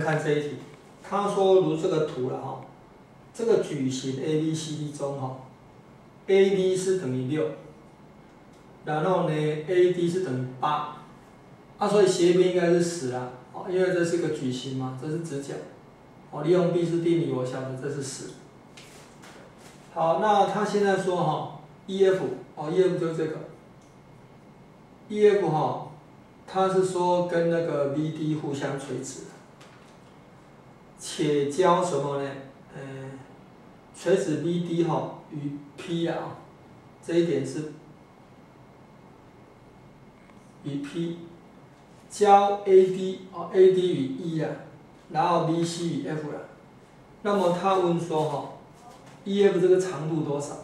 看这一题，他说如这个图了哈，这个矩形 ABCD 中哈 ，AB 是等于6，然后呢 AD 是等于8，所以斜边应该是10啦，因为这是一个矩形嘛，这是直角，利用毕氏定理我晓得这是10。好，那他现在说哈 ，EF 就是这个 ，EF 哈，他是说跟那个 VD 互相垂直，且交什么呢？垂直 VD 哈与 P 啊，这一点是与 P， 交 AD与 E 啊，然后 BC 与 F 啊，那么他问说哈 ，EF 这个长度多少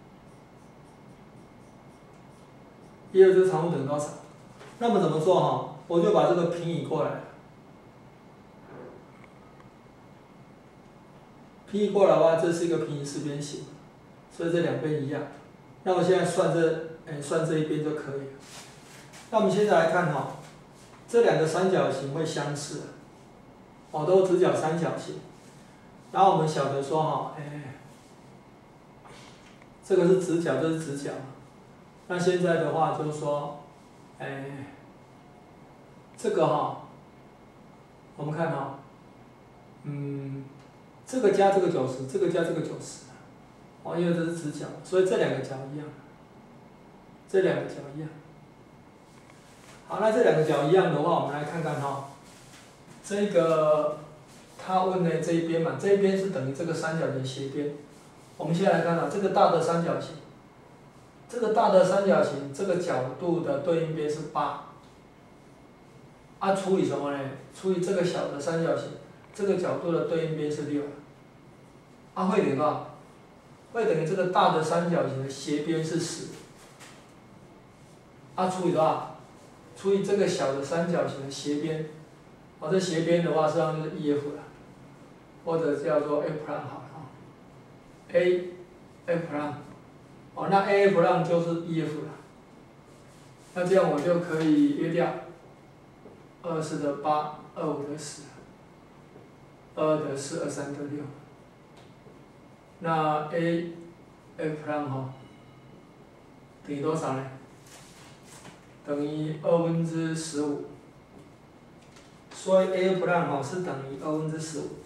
？EF 这个长度等于多少？那么怎么做哈？我就把这个平移过来。平移过来的话，这是一个平行四边形，所以这两边一样。那我现在算这一边就可以了。那我们现在来看哈，这两个三角形会相似，都直角三角形。然后我们晓得说哈，这个是直角，这是直角。那现在的话就是说，这个哈，我们看哈，这个加这个90，这个加这个90，因为这是直角，所以这两个角一样，这两个角一样。好，那这两个角一样的话，我们来看看哈，这个他问的这一边嘛，这一边是等于这个三角形斜边。我们先来看这个大的三角形，这个大的三角形这个角度的对应边是8，除以什么呢？除以这个小的三角形，这个角度的对应边是6，会等于多少？会等于这个大的三角形的斜边是10，除以多少？除以这个小的三角形的斜边，这斜边的话实际上就是 EF 了，或者叫做 A' 好了，A'，那 A' 就是 EF 了，那这样我就可以约掉，24的8，25的10，22的4，23的6，那 A' 等于多少呢？等于15/2，所以 A' 是等于15/2。